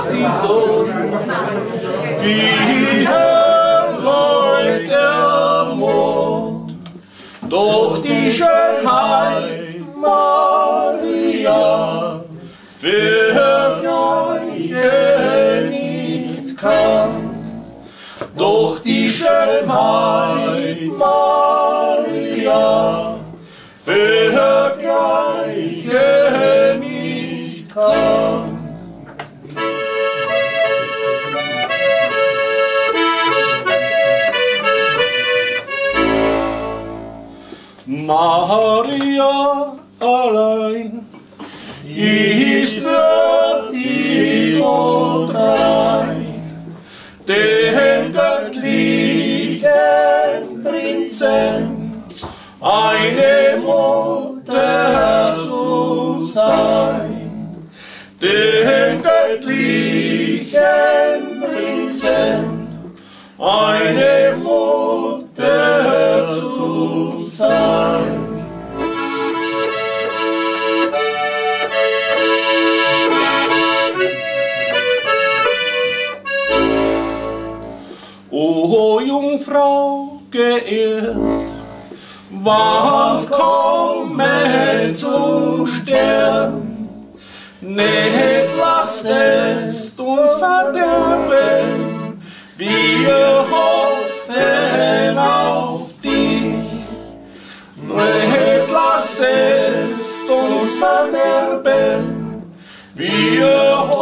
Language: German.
die Sonne, hier läuft der Mond, doch die Schönheit Maria vergleichen nicht kann. Doch die Schönheit Maria vergleichen nicht kann. Maria allein ist würdig und rein, den göttlichen Prinzen eine Mutter zu sein, den göttlichen Prinzen eine Mutter zu sein. O Jungfrau geehrt, wann's kommen zum Stern, nicht lasst es uns verderben, wir hoffen auf dich. Nicht lasst es uns verderben, wir